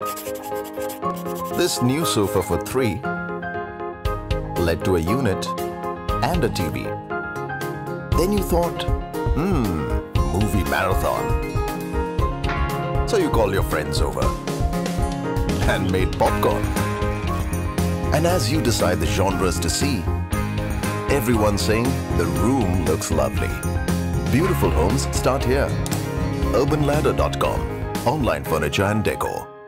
This new sofa for 3 led to a unit and a TV. Then you thought, movie marathon. So you called your friends over and made popcorn. And as you decide the genres to see, everyone's saying the room looks lovely. Beautiful homes start here. UrbanLadder.com. Online furniture and decor.